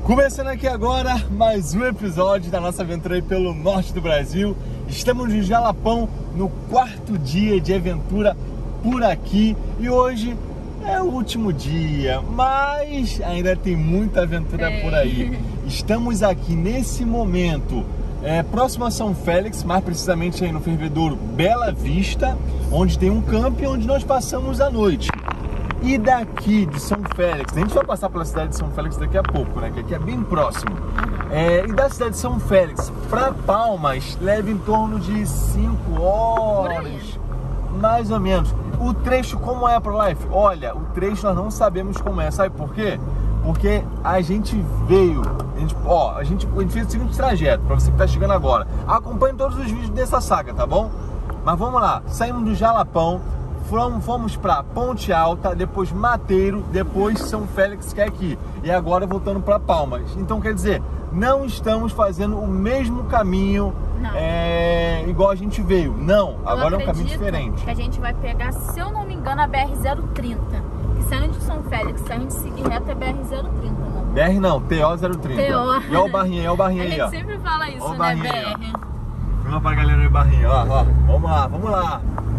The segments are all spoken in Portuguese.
Começando aqui agora mais um episódio da nossa aventura aí pelo norte do Brasil. Estamos no Jalapão, no 4º dia de aventura por aqui. E hoje é o último dia, mas ainda tem muita aventura por aí. Estamos aqui nesse momento, próximo a São Félix, mais precisamente aí no fervedouro Bela Vista, onde tem um camping onde nós passamos a noite. E daqui de São Félix, a gente vai passar pela cidade de São Félix daqui a pouco, né? Que aqui é bem próximo. E da cidade de São Félix para Palmas leva em torno de 5 horas, mais ou menos. O trecho como é pro Life? Olha, o trecho nós não sabemos como é, sabe por quê? Porque a gente veio, a gente fez o seguinte trajeto, para você que tá chegando agora. Acompanhe todos os vídeos dessa saga, tá bom? Mas vamos lá, saímos do Jalapão. Fomos para Ponte Alta, depois Mateiro, depois São Félix, que é aqui. E agora voltando para Palmas. Então quer dizer, não estamos fazendo o mesmo caminho igual a gente veio. Não, agora é um caminho diferente. Que a gente vai pegar, se eu não me engano, a BR-030. Que saindo de São Félix, se a gente seguir reto é BR-030, não? BR não, TO-030. E olha o barrinho aí, ó. A gente sempre fala isso, ó, né, BR? Vamos pra galera aí, barrinho, ó. Vamos lá.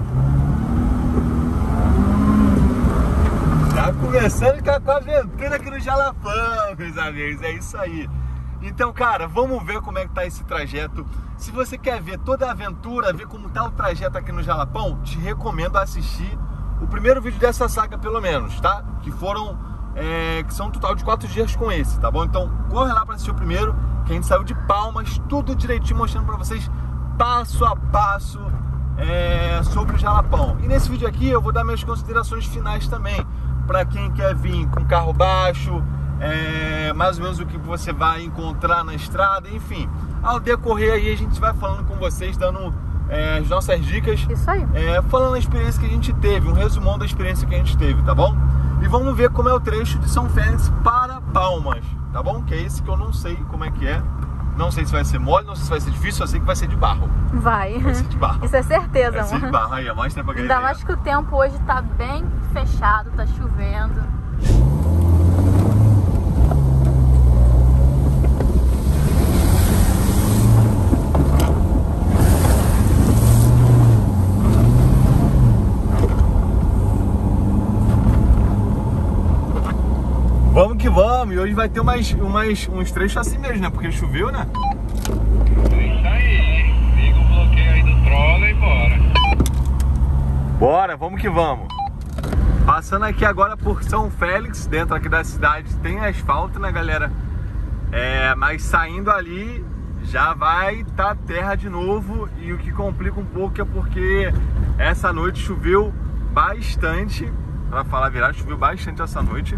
Já começando com a aventura aqui no Jalapão, meus amigos, é isso aí. Então, cara, vamos ver como é que tá esse trajeto. Se você quer ver toda a aventura, ver como tá o trajeto aqui no Jalapão, te recomendo assistir o primeiro vídeo dessa saga, pelo menos, tá? Que são um total de 4 dias com esse, tá bom? Então, corre lá pra assistir o primeiro, que a gente saiu de Palmas, tudo direitinho, mostrando pra vocês passo a passo sobre o Jalapão. E nesse vídeo aqui eu vou dar minhas considerações finais também, para quem quer vir com carro baixo, mais ou menos o que você vai encontrar na estrada, enfim. Ao decorrer aí a gente vai falando com vocês, dando as nossas dicas. Isso aí. Falando a experiência que a gente teve, um resumão da experiência que a gente teve, tá bom? E vamos ver como é o trecho de São Félix para Palmas, tá bom? Que é esse que eu não sei como é que é. Não sei se vai ser mole, não sei se vai ser difícil, eu sei que vai ser de barro. Vai ser de barro. Isso é certeza, vai ser de barro. Aí, mostra pra galera. Ainda mais que o tempo hoje tá bem fechado, tá chovendo. Vamos que vamos, e hoje vai ter uns trechos assim mesmo, né? Porque choveu, né? É isso aí, liga o bloqueio aí do trola e bora. Bora, vamos que vamos. Passando aqui agora por São Félix, dentro aqui da cidade tem asfalto, né, galera? Mas saindo ali já vai estar terra de novo, e o que complica um pouco é porque essa noite choveu bastante, pra falar a verdade, choveu bastante essa noite.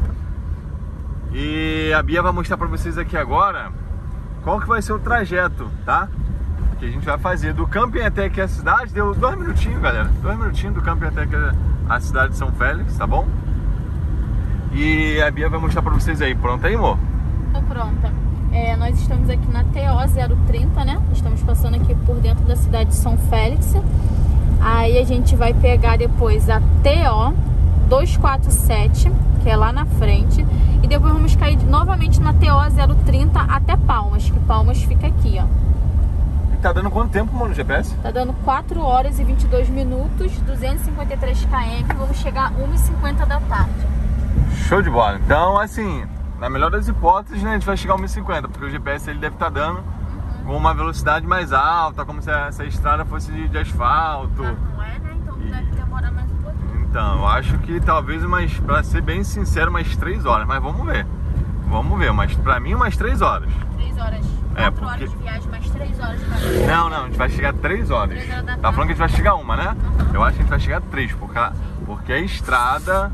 E a Bia vai mostrar pra vocês aqui agora qual que vai ser o trajeto, tá? Que a gente vai fazer do camping até aqui a cidade. Deu 2 minutinhos, galera. 2 minutinhos do camping até aqui a cidade de São Félix, tá bom? E a Bia vai mostrar pra vocês aí. Pronta aí, amor? Tô pronta. Nós estamos aqui na TO-030, né? Estamos passando aqui por dentro da cidade de São Félix. Aí a gente vai pegar depois a TO-247, que é lá na frente, e depois vamos cair novamente na TO-030 até Palmas, que Palmas fica aqui, ó. E tá dando quanto tempo, mano, no GPS? Tá dando 4 horas e 22 minutos, 253 km, vamos chegar às 1h50 da tarde. Show de bola. Então, assim, na melhor das hipóteses, né, a gente vai chegar a 1h50, porque o GPS ele deve estar dando com uma velocidade mais alta, como se essa estrada fosse de asfalto. Não é, né? Então deve demorar mais um pouquinho. Então, eu acho que talvez pra ser bem sincero, umas 3 horas, mas vamos ver. Vamos ver, mas pra mim umas 3 horas. 3 horas. 4 horas de viagem, mais 3 horas pra mim. Não, a gente vai chegar 3 horas. 3 horas da tarde. Tá falando que a gente vai chegar 1, né? Eu acho que a gente vai chegar 3, porque a estrada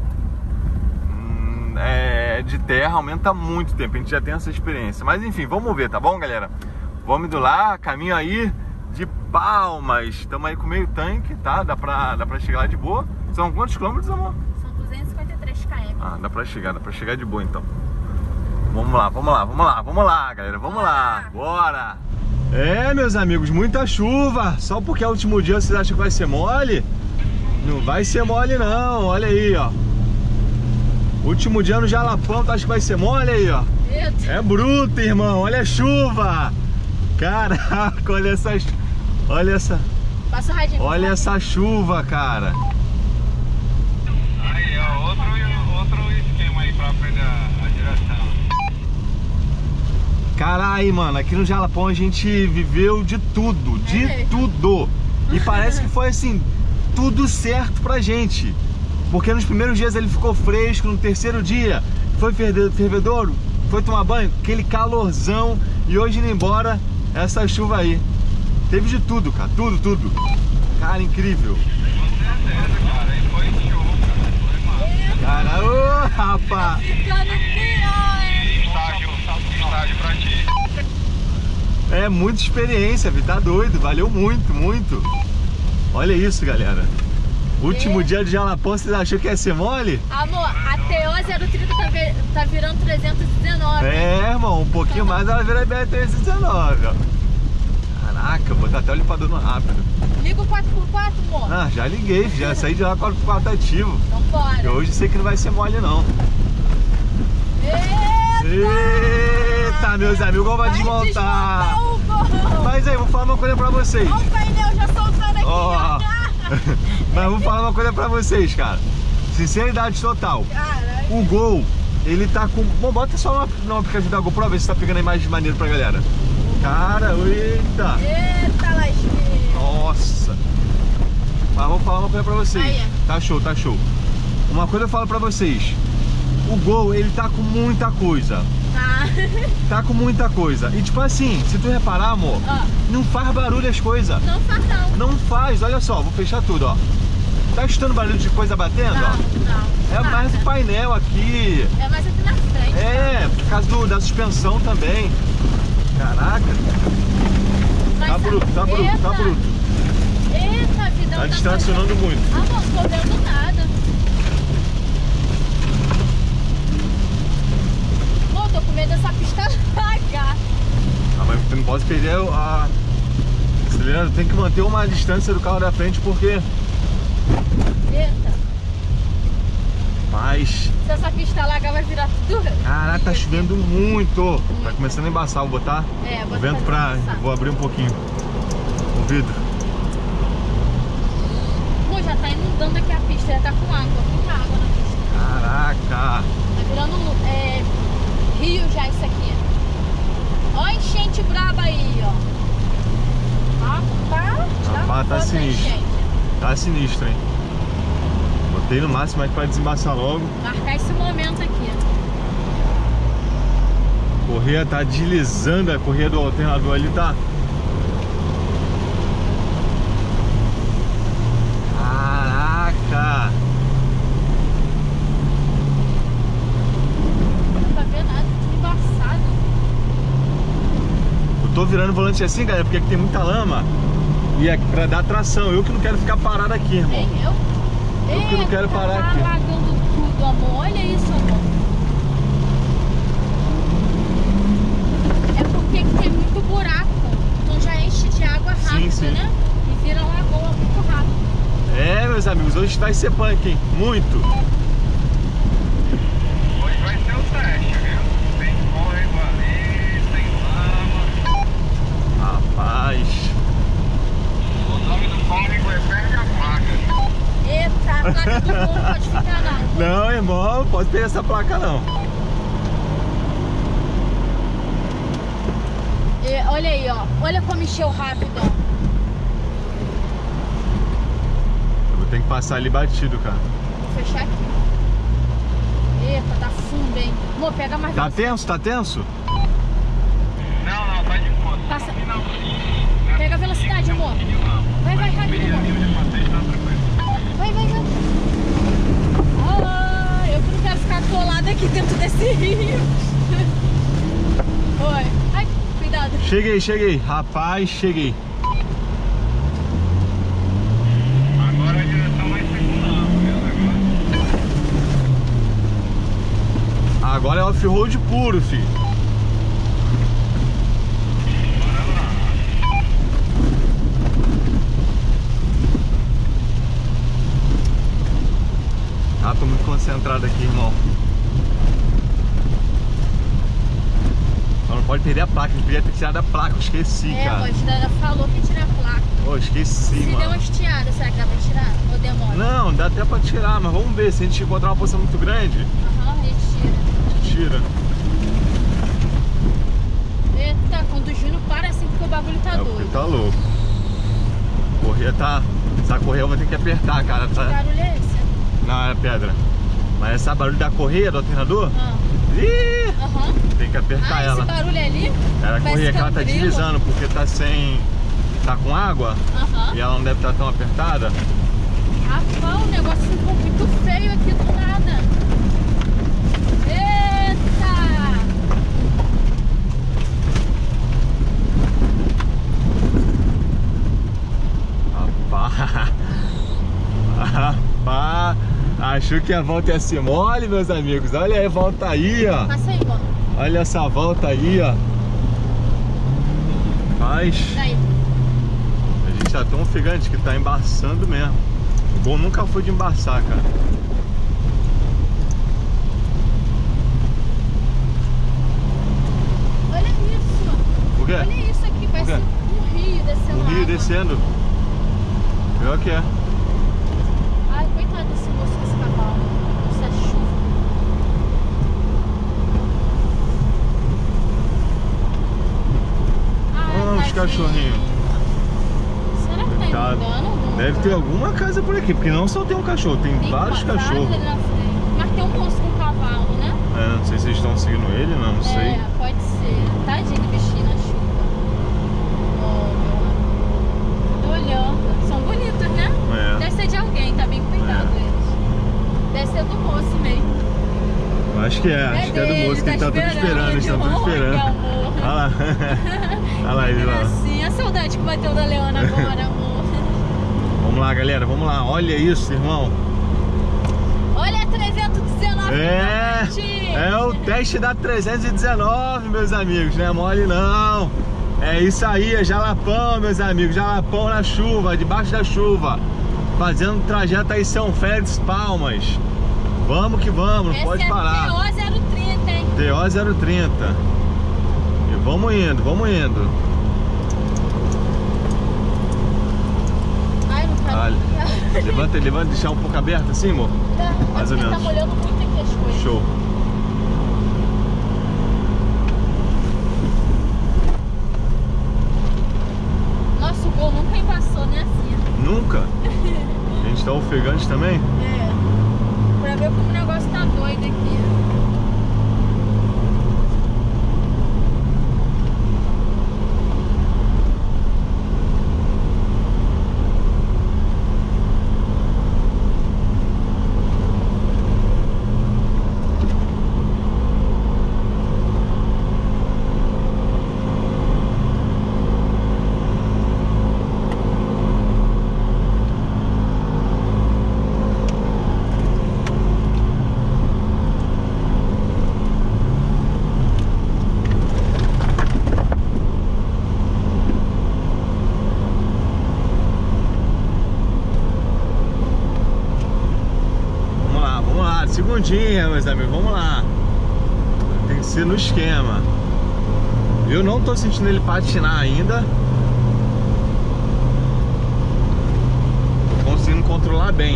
de terra aumenta muito tempo, a gente já tem essa experiência. Mas enfim, vamos ver, tá bom, galera? Vamos indo lá, caminho aí de Palmas. Estamos aí com meio tanque, tá? Dá pra chegar lá de boa. São quantos quilômetros, amor? São 253 km. Ah, dá pra chegar de boa então. Vamos lá, galera, vamos lá, bora! Meus amigos, muita chuva. Só porque é o último dia vocês acham que vai ser mole? Não vai ser mole não, olha aí, ó. Último dia no Jalapão, tu acha que vai ser mole aí, ó? Eita. É bruto, irmão. Olha a chuva. Caraca, olha essa... Olha essa... Passa o radinho. Olha essa chuva, cara. Aí, ó, outro esquema aí pra aprender a direção. Caralho, mano, aqui no Jalapão a gente viveu de tudo, de tudo. E parece que foi assim, tudo certo pra gente. Porque nos primeiros dias ele ficou fresco, no terceiro dia foi fervedouro, foi tomar banho, aquele calorzão. E hoje indo embora, essa chuva aí. Teve de tudo, cara, tudo. Cara, incrível. Com certeza, cara, aí foi show, cara. Foi massa. Cara, ô, rapaz. Ficando pior, hein? Estágio pra ti. É muita experiência, vi, tá doido, valeu muito. Olha isso, galera. Último dia de Jalapão, vocês achou que ia ser mole? Amor, a TO 030 tá virando 319. É, irmão, um pouquinho mais ela vira BR-319, ó. Caraca, vou botar até o limpador no rápido. Liga o 4x4, amor. Ah, já liguei, já saí de lá com o 4x4 ativo. Então bora. E hoje sei que não vai ser mole, não. Eita, meus amigos, vão desmontar. O gol. Mas aí, vou falar uma coisa pra vocês. Olha o painel já soltando aqui, Ó. ó. Mas vou falar uma coisa pra vocês, cara. Sinceridade total. Caralho. O Gol, ele tá com... Bom, bota só no aplicativo da GoPro, ver se tá pegando a imagem de maneiro pra galera. Cara, eita. Eita, lasquinha. Nossa. Mas vou falar uma coisa pra vocês. Aí. Tá show. Uma coisa eu falo pra vocês. O Gol, ele tá com muita coisa. Tá. Tá com muita coisa. E tipo assim, se tu reparar, amor, não faz barulho as coisas. Não faz não. Não faz, olha só, vou fechar tudo, ó. Tá escutando barulho de coisa batendo, ó? Não. É mais o painel aqui. É mais aqui na frente. É, por causa da suspensão também. Caraca. Mas Tá bruto. Eita, vida. Tá distracionando muito. Amor, não tô vendo nada. Amor, tô com medo dessa pista largar. Ah, mas eu não posso perder a... Acelerando, tem que manter uma distância do carro da frente porque... Eita. Mas... Se essa pista largar vai virar tudo. Caraca, tá chovendo muito. Tá começando a embaçar, vou botar o vento pra... Vou abrir um pouquinho o vidro. Pô, já tá inundando aqui a pista, já tá com água, muita água na pista. Caraca. Tá virando rio já isso aqui. Ó a enchente braba aí, ó. Rapaz, tá sinistro. Tá sinistro, hein? Botei no máximo aqui pra desembaçar logo. Marcar esse momento aqui. A correia tá deslizando, a correia do alternador ali tá... Caraca! Não tá vendo nada, tudo embaçado. Eu tô virando o volante assim, galera, porque aqui tem muita lama. E é pra dar tração. Eu que não quero ficar parado aqui, irmão. Nem eu. Eu que não quero parar aqui. Tá alagando tudo, amor. Olha isso, amor. É porque aqui tem muito buraco. Então já enche de água rápido, sim. né? E vira lagoa muito rápido. É, meus amigos, hoje vai ser punk, hein? Muito. Hoje vai ser o teste, viu? Tem córrego ali, tem lama. Rapaz. O nome do córrego é Perde a Placa. Eita, a placa do mundo não pode ficar não. Não, irmão, não pode ter essa placa não. Olha aí, ó. Olha como encheu rápido, ó. Eu vou ter que passar ali batido, cara. Vou fechar aqui. Eita, tá fundo, hein? Amor, pega mais. Tá tenso? Tá tenso? Não, tá de boa. Passa. Pega a velocidade, amor. Vai rápido, amor. Vai. Ah, eu que não quero ficar atolada aqui dentro desse rio. Oi. Ai, cuidado. Cheguei. Rapaz, cheguei. Agora a direção vai ser com lama, viu? Agora é off-road puro, filho. Bora lá. Ah, tô muito concentrado aqui, irmão. pode perder a placa. A gente podia ter tirado a placa, eu esqueci, É, cara. a ela falou que tira a placa. Pô, esqueci, Se mano. deu uma estiada, será que dá pra tirar? Ou demora? Não, dá até pra tirar, mas vamos ver. Se a gente encontrar uma posição muito grande, Aham, a gente tira. tira. Eita, quando o Júnior para assim porque o bagulho tá É porque doido. tá louco. Correia tá... Essa correia eu vou ter que apertar, cara. Que Tá... barulho é esse? Não, é pedra. Mas esse barulho da correia, do alternador, Ah, ih, aham. tem que apertar Ah, ela. esse barulho ali? Era a parece correia que ela tá grilo. deslizando, porque tá sem... Tá com água Aham. e ela não deve estar tão apertada. Rapaz, o negócio ficou muito feio aqui do nada. Eita! Rapaz, rapaz, achou que a volta ia ser mole, meus amigos. Olha aí a volta aí, ó. Passa aí, mano. Olha essa volta aí, ó. Mas Daí. a gente tá tão ofegante que tá embaçando mesmo. O bom nunca foi de embaçar, cara. Olha isso. Por quê? Olha isso aqui, parece quê? um rio descendo. O rio água. descendo. Pior que é. Ai, coitado desse moço com esse cavalo. Isso é chuva. Ai, Olha os tadinho. cachorrinhos. Será que tá Tá. inundando algum Deve ter lugar? alguma casa por aqui, porque não só tem um cachorro, tem vários uma casa cachorros. ali na frente. Mas tem um moço com cavalo, né? É, não sei se eles estão seguindo ele, não sei. É, pode ser. Tadinho do bichinho na chuva. Oh, meu amor. Tô olhando. São bonitos, né? É. Deve ser de alguém, tá bem cuidado eles. Deve ser do moço mesmo. Acho que é, acho que é do dele, moço que tá tá tudo esperando, eles estão tudo Oi, esperando. amor. Olha lá. Olha lá ele lá. Gracinha, a saudade que bateu da Leona agora, amor. Vamos lá, galera, vamos lá. Olha isso, irmão. Olha, 319 É o teste da 319, meus amigos, não é mole não. É isso aí, é Jalapão, meus amigos, Jalapão na chuva, debaixo da chuva, fazendo trajeto aí São Félix, Palmas. Vamos que vamos, não pode parar. Esse é TO 030, hein? TO 030. E vamos indo, vamos indo. Ai, não quero. Olha, levanta, deixar um pouco aberto assim, amor. Mais ou Tá menos. molhando muito aqui as coisas. Show. Nossa, o gol nunca embaçou, né, assim? Nunca. A gente tá ofegante também. É. Pra ver como o negócio tá doido aqui. Segundinha, meus amigos, vamos lá. Tem que ser no esquema. Eu não tô sentindo ele patinar ainda. Tô conseguindo controlar bem.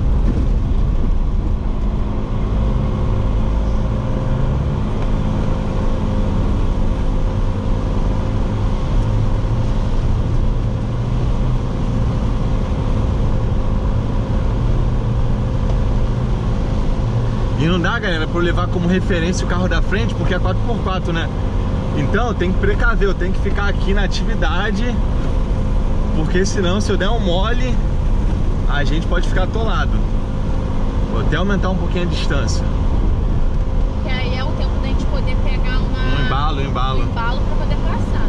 E não dá, galera, pra eu levar como referência o carro da frente, porque é 4x4, né? Então tem que precaver, eu tenho que ficar aqui na atividade, porque senão, se eu der um mole, a gente pode ficar atolado. Vou até aumentar um pouquinho a distância. Que aí é o tempo da gente poder pegar Um embalo, um embalo pra poder passar.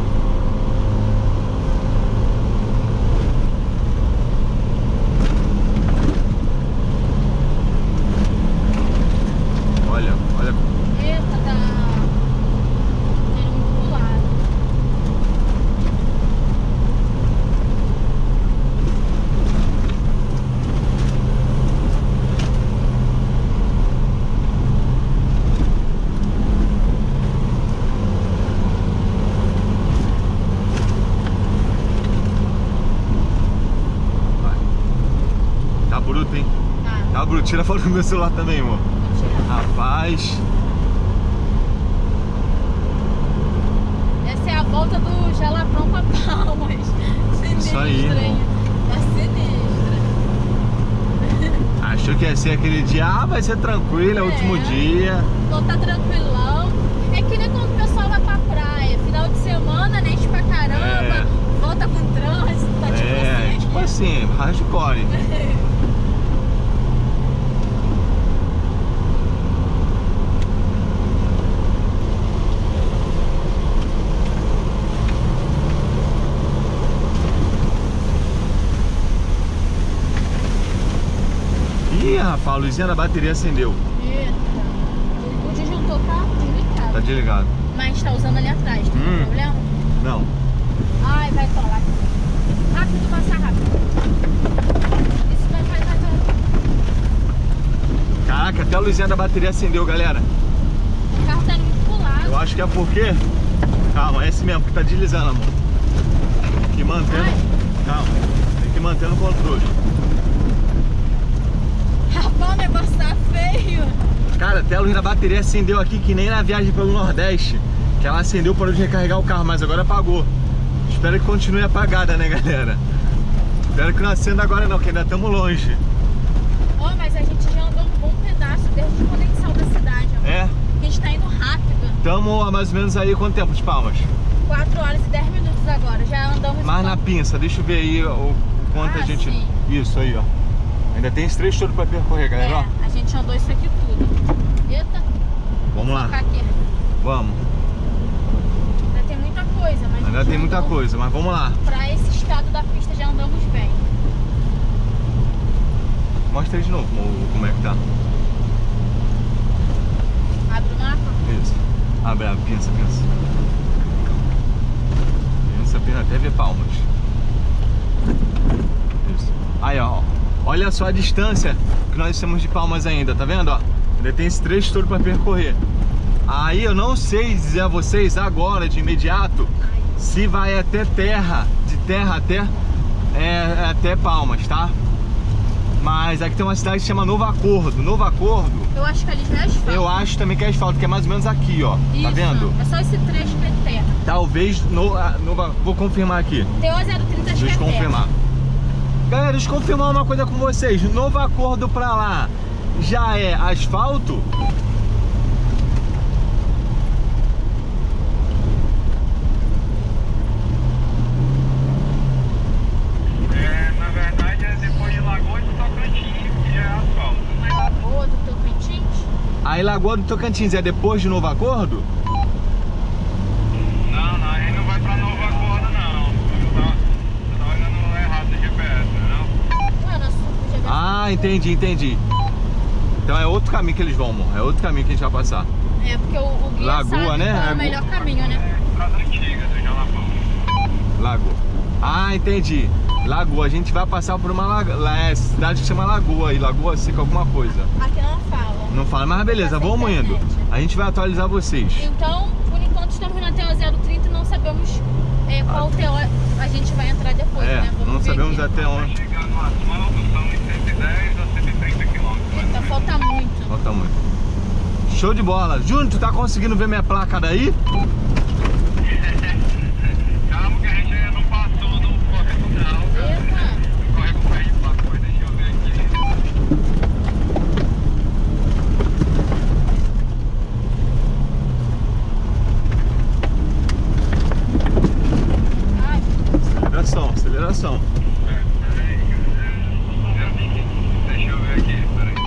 Olha, olha. Eita, tá indo muito pro lado. Bru, tira a foto do meu celular também, amor. Rapaz. Essa é a volta do Jalapão pra Palmas. Sinistra, Isso aí, hein? Tá sinistra. Achou que ia ser aquele dia, vai ser tranquilo, é o último dia. Então tá tranquilão. É que nem quando o pessoal vai pra praia, final de semana, né? Enche pra caramba, volta com trânsito, tá tipo assim, hardcore. Ih, rapaz, a luzinha da bateria acendeu. Eita. O disjuntor tá desligado. Tá desligado. Mas tá usando ali atrás, tem problema? Não. Ai, vai colar. Rápido, passa rápido. Isso, vai. Caraca, até a luzinha da bateria acendeu, galera. O carro tá indo pro lado. Eu acho que é porque... Calma, é esse mesmo, que tá deslizando, amor. Tem que manter... Calma, tem que manter no controle. Rapaz, o negócio tá feio. Cara, até a luz da bateria acendeu aqui, que nem na viagem pelo Nordeste. Que ela acendeu, parou de recarregar o carro, mas agora apagou. Espero que continue apagada, né, galera? Espero que não acenda agora não, que ainda estamos longe. Ó, mas a gente já andou um bom pedaço desde quando a gente saiu da cidade, amor. É? A gente tá indo rápido. Estamos há mais ou menos aí, quanto tempo de Palmas? 4 horas e 10 minutos agora. Já andamos... Mas na pinça, deixa eu ver aí o quanto a gente... Sim. Isso aí, ó. Ainda tem esse trecho todo pra percorrer, galera, ó. A gente andou isso aqui tudo. Eita. Vamos lá. Aqui. Vamos. Ainda tem muita coisa, mas... Ainda tem muita coisa, mas vamos lá. Pra esse estado da pista já andamos bem. Mostra aí de novo como é que tá. Abre o mapa. Isso. Abre, pinça. Pinça até ver Palmas. Isso. Aí, ó. Olha só a distância que nós temos de Palmas ainda, tá vendo, ó? Ainda tem esse trecho todo pra percorrer. Aí eu não sei dizer a vocês agora, de imediato, se vai até terra, de terra até Palmas, tá? Mas aqui tem uma cidade que se chama Novo Acordo. Novo Acordo, Eu acho que ali já é asfalto. eu acho também que é asfalto, que é mais ou menos aqui, ó. Isso, tá vendo? é só esse trecho que é terra. Talvez, vou confirmar aqui. TO 030 acho que Deixa é eu confirmar. terra. Galera, deixa eu confirmar uma coisa com vocês. Novo Acordo pra lá já é asfalto? Na verdade é depois de Lagoa de Tocantins, que é asfalto. Lagoa do Tocantins? Aí Lagoa do Tocantins é depois de Novo Acordo? Não, aí não vai pra Novo Acordo, não. Eu tava olhando errado no GPS, não? Ué, nosso GPS... Ah, entendi. Então é outro caminho que eles vão, amor. É outro caminho que a gente vai passar. É, porque o guia Lagoa, sabe né? qual é o melhor caminho, né? É estrada antiga do Jalapão. Lagoa. Ah, entendi. Lagoa. A gente vai passar por uma cidade que chama Lagoa. E Lagoa Seca alguma coisa. Aqui não fala. Não fala, mas beleza, Passa vamos indo. internet. A gente vai atualizar vocês. Então, por enquanto estamos na TO 030 e não sabemos qual TO a gente vai entrar depois, né? Vamos não ver sabemos aqui. até onde. Chegando no asfalto, são em 110 a 130 quilômetros. Então falta muito. Falta muito. Show de bola. Júnior, tu tá conseguindo ver minha placa daí? Calma que a gente ainda não passou no córrego não, cara. Eita. O córrego perde placa, deixa eu ver aqui. Ai, Aceleração. Deixa eu ver aqui, peraí.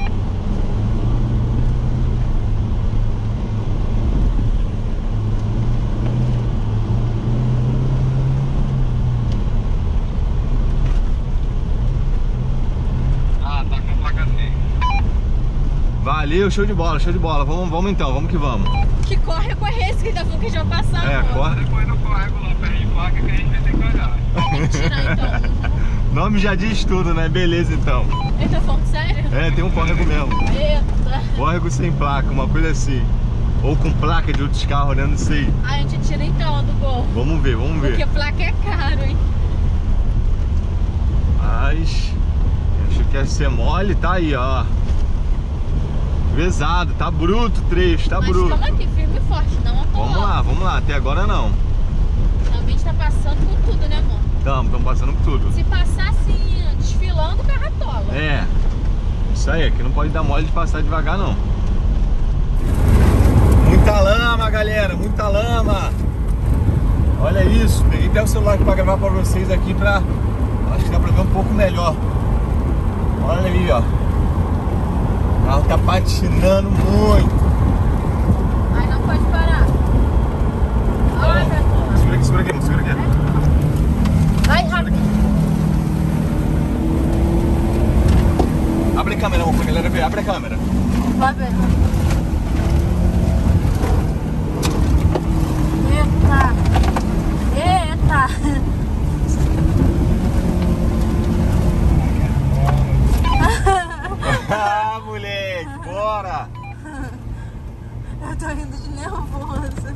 Ah, tá com placa assim. Valeu, show de bola. Vamos então, vamos que vamos. que córrego é esse que tá falando que a gente vai passar? É, amor? corre. Depois do córrego lá, perde placa que a gente vai ter que olhar. Mentira, então. Nome já diz tudo, né? Beleza, então. Ele tá falando sério? É, tem um córrego mesmo. Eita. Córrego sem placa, uma coisa assim. Ou com placa de outros carros, né? Não sei. A gente tira então do gol. Vamos ver. Porque placa é caro, hein? Mas acho que ia ser mole, tá aí, ó. Pesado, tá bruto o trecho, tá bruto. Mas estamos aqui, firme e forte, não atolando. Vamos lá, até agora não. Também está passando por tudo, né, amor? Estamos passando por tudo. Se passar assim, desfilando, o carro atola. É, isso aí, aqui não pode dar mole de passar devagar não. Muita lama, galera, muita lama. Olha isso, peguei até o celular para gravar para vocês aqui pra... Acho que dá pra ver um pouco melhor. Olha ali, ó. O carro tá patinando muito. Aí não pode parar. Olha, Beto. Segura aqui. Vai rápido. Abre a câmera, amor, pra galera ver. Abre a câmera. Vai, Beto. Eita. Ah, moleque, bora! Eu tô rindo de nervoso.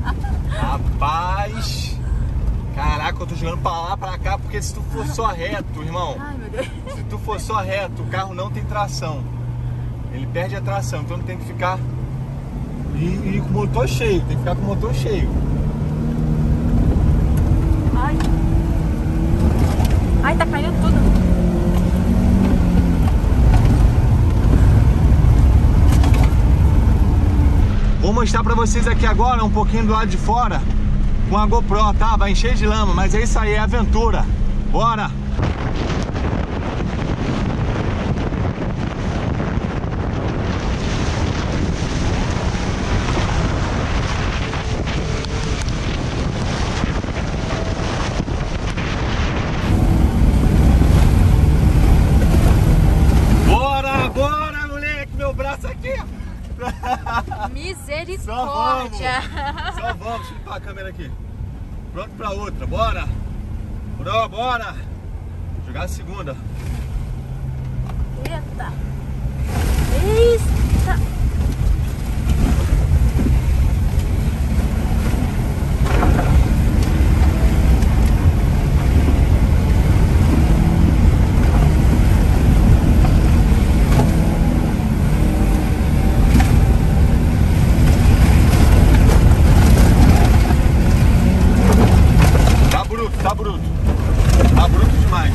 Rapaz! Caraca, eu tô jogando pra lá, pra cá, porque se tu for só reto, irmão, Ai, meu Deus. se tu for só reto, o carro não tem tração. Ele perde a tração, então tem que ficar... E com o motor cheio, tem que ficar com o motor cheio. Ai, tá caindo tudo. Vou mostrar pra vocês aqui agora um pouquinho do lado de fora com a GoPro, tá? Vai encher de lama, mas é isso aí, é aventura. Bora! Bora, moleque! Meu braço aqui! Misericórdia. Só vamos, deixa eu limpar a câmera aqui. Pronto pra outra, bora! Bora! Jogar a segunda. Eita. Eita. Tá bruto demais.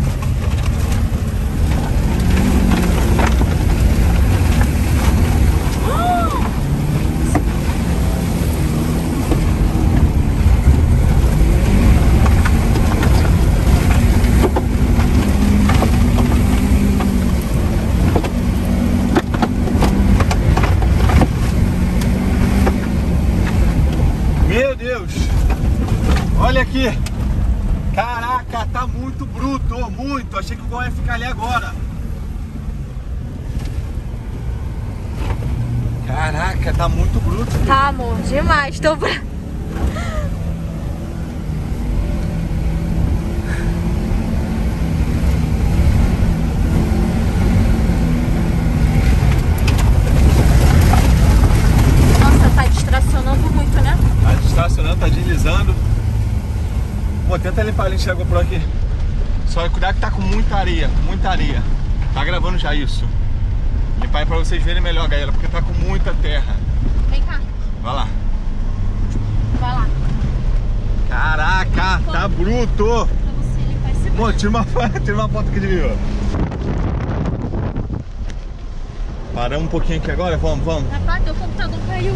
Meu Deus! Olha aqui! Caraca, tá muito bruto, muito. Achei que o gol ia ficar ali agora. Caraca, tá muito bruto. Filho. Tá, amor, demais. Tô pra... Nossa, tá distracionando muito, né? Tá distracionando, tá deslizando. Pô, tenta limpar a lente da GoPro aqui. Só cuidar que tá com muita areia, muita areia. Tá gravando já isso. Limpar aí pra vocês verem melhor, galera, porque tá com muita terra. Vem cá. Vai lá. Vai lá. Caraca, tá bruto. Pra você limpar esse Pô, tira uma foto aqui de mim, ó. Paramos um pouquinho aqui agora, vamos. Rapaz, teu computador caiu.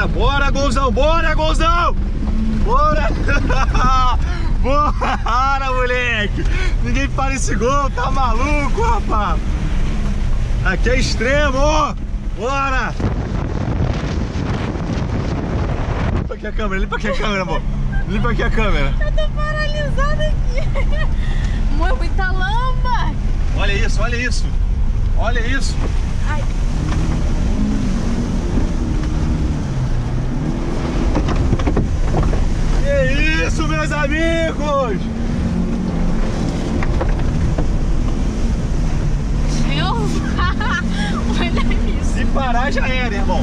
bora, golzão, bora, golzão! Bora! Bora, moleque! Ninguém para esse gol, tá maluco, rapaz! Aqui é extremo! Bora! Limpa aqui a câmera, amor! Limpa aqui a câmera! Eu tô paralisada aqui! Amor, muita lama! Olha isso, olha isso! Olha isso! Ai. Que isso, meus amigos! Olha isso! Se parar já era, irmão!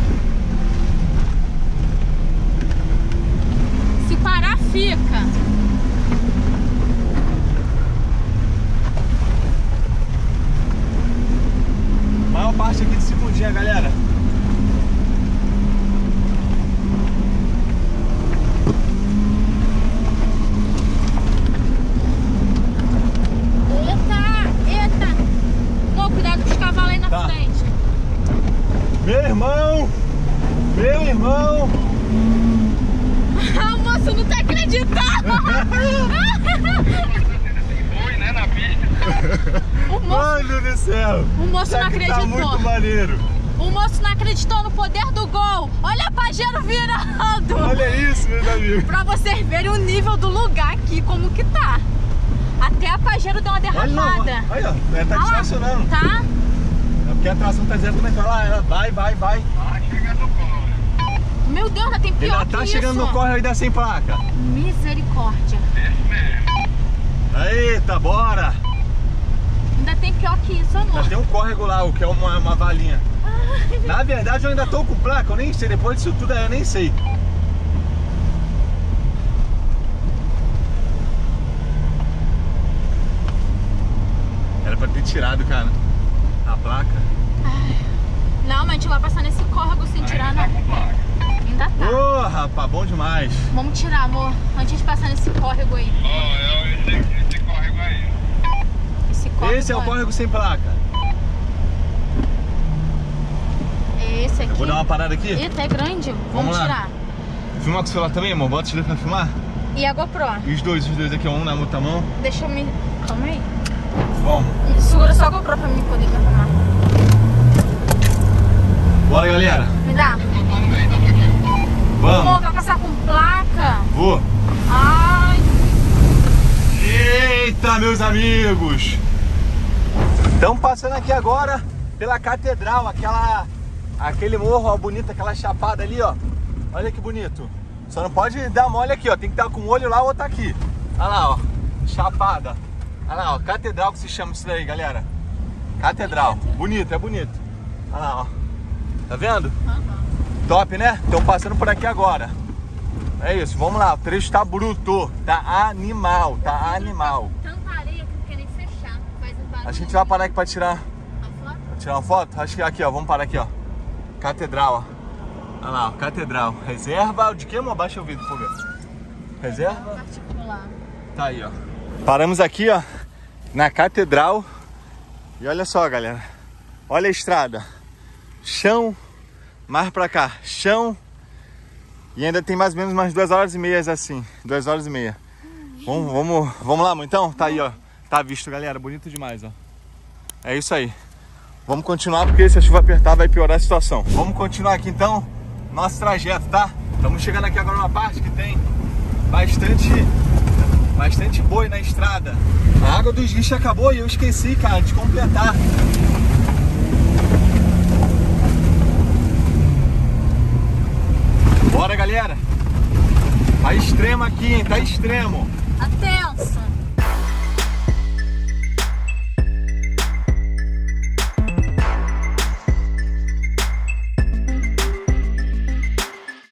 Se parar, fica! Maior parte aqui de segundinha, galera. Eita! Pô, cuidado com os cavalos aí na frente. Meu irmão! Ah, moço, não tá acreditando! Foi, né, na pista. Mano do céu! O moço não acreditou. Tá muito maneiro! O moço não acreditou no poder do gol! Olha a Pajero virando! Olha isso, meus amigos! Pra vocês verem o nível do lugar aqui, como que tá. Até a Pajero deu uma derrapada. Olha, ó, tá estacionando. Tá? É porque a tração tá zero também. Olha lá, ela vai. Ah, chega no colo. Meu Deus, ainda tem pior Ainda tá que chegando isso. no córrego ainda sem placa. Misericórdia. Esse mesmo. Eita, bora! Ainda tem pior que isso, amor. Já tem um córrego lá, o que é uma valinha. Na verdade eu ainda tô com placa, eu nem sei, depois disso tudo eu nem sei. Era pra ter tirado, cara, a placa. Não, mas a gente vai passar nesse córrego sem tirar, não. Ainda tá. Ô, rapaz, bom demais. Vamos tirar, amor, antes de passar nesse córrego aí. Ó, esse córrego aí. Esse córrego. Esse é o córrego sem placa. É esse aqui. Eu vou dar uma parada aqui. Eita, é grande. Vamos lá. tirar. Filmar com o celular também, amor? Bota o celular pra filmar. E a GoPro? E os dois aqui, um na outra mão. Deixa eu me... Calma aí. Vamos. Segura só a GoPro pra mim poder filmar. Bora, galera. Me dá. Vamos. Amor, vai passar com placa. Vou. Ai. Eita, meus amigos! Estamos passando aqui agora pela catedral, aquele morro, ó, bonito, aquela chapada ali, ó. Olha que bonito. Só não pode dar mole aqui, ó. Tem que estar com um olho lá, outro aqui. Olha lá, ó. Chapada. Olha lá, ó. Catedral que se chama isso daí, galera. Catedral. Bonito, é bonito. Olha lá, ó. Tá vendo? Top, né? Estão passando por aqui agora. É isso, vamos lá. O trecho tá bruto. Tá animal, tá animal. Tanta areia que não quer nem fechar. Faz um barulho. A gente vai parar aqui pra tirar A foto? uma foto? Acho que aqui, ó. Vamos parar aqui, ó. Catedral, ó. Olha lá, ó. Catedral. Reserva de que, amor? Baixa o vidro, por favor. Reserva. Particular. Tá aí, ó. Paramos aqui, ó. Na catedral. E olha só, galera. Olha a estrada. Chão. Mais pra cá. Chão. E ainda tem mais ou menos umas 2h30 assim. 2h30. Vamos lá, amor, então? Tá aí, ó. Tá visto, galera. Bonito demais, ó. É isso aí. Vamos continuar, porque se a chuva apertar vai piorar a situação. Vamos continuar aqui, então, nosso trajeto, tá? Estamos chegando aqui agora numa parte que tem bastante boi na estrada. A água do esguicho acabou e eu esqueci, cara, de completar. Bora, galera. Tá extremo aqui, hein? Tá extremo. Tá tenso.